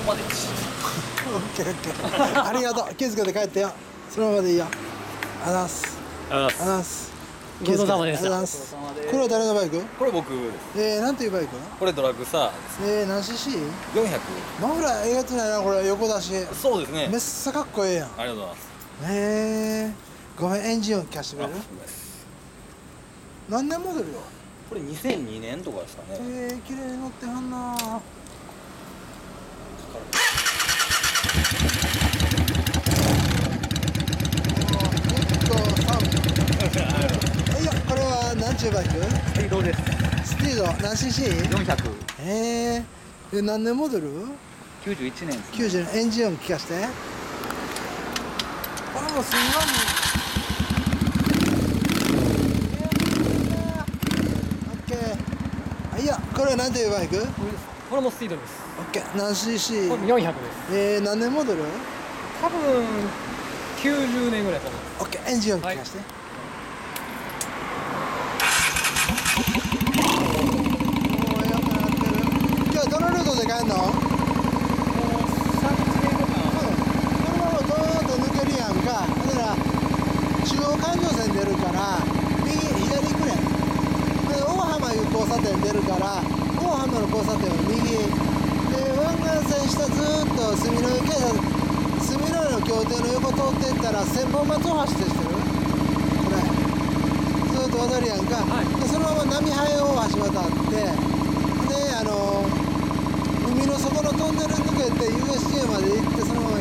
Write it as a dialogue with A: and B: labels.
A: までいいし。
B: オッケーオッケー。ありがとう。気をつけて帰ってよ。そのままでいいよ。ありがとうございます。ありがとうございます。
C: ごちそうさまでした。
B: ありがとうございます。これは誰のバイク？
A: これ僕です。
B: なんていうバイク？
A: これドラッグサーです。
B: 何 cc？
A: 400。
B: マフラーえげつないな、これ横出し。
A: そうですね。
B: めっさかっこええやん。
A: ありがとうございます。
B: ごめん、エンジン音聞かせてくれる？何年モデルよ？
A: これ2002年とかですかね。
B: 綺麗に乗ってはんな。いや、これは何ちゅうバイク？
C: スピードです。
B: スピード何 cc？
C: 400。
B: 何年モデル
C: 91年です、ね。
B: 90年。エンジン音聞かせて。これもすんオッケー。いや、これは何ていうバイク？
C: これもスピードです。
B: オッケー。何 cc？
C: これ400です。
B: 何年モデル？
C: 多分90年ぐらいだと思います。
B: オッケー。エンジン音聞かせて。今日どのルートで帰んの？このままドーンと抜けるやんか。だから中央環状線出るから右左行くねん。で大浜いう交差点出るから大浜の交差点は右で、湾岸線下ずーっと住之江警察住之江の協定の横通っていったら千本松大橋って知ってる？これずーっと渡るやんか、でそのまま波早大橋渡ってで海の底のトンネル抜けて USJ まで行ってそのまま